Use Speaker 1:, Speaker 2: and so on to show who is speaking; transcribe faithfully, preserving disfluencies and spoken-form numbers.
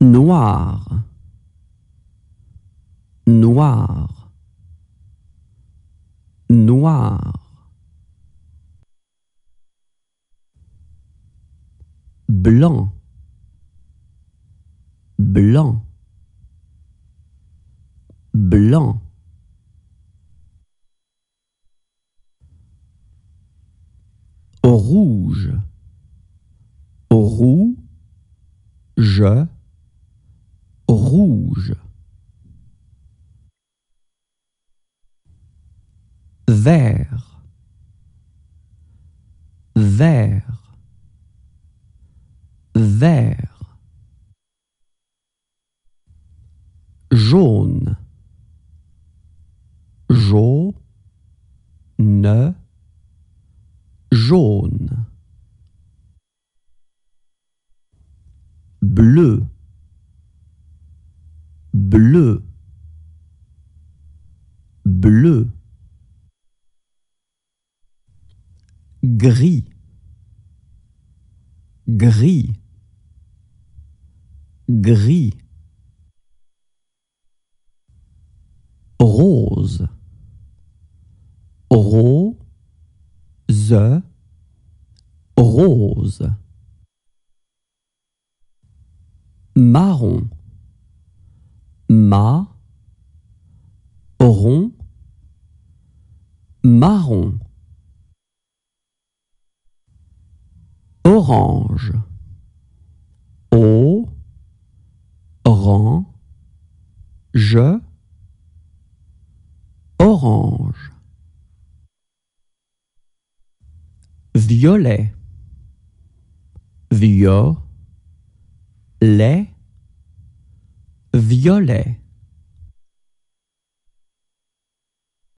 Speaker 1: noir, noir, noir. Blanc, blanc, blanc. Rouge, rouge, rouge. Vert, vert, vert. Jaune, jaune, jaune. Bleu, bleu, bleu. Gris, gris, gris. Rose, rose, rose. Marron, marron, marron. Orange, orange, orange. Violet, violet, violet.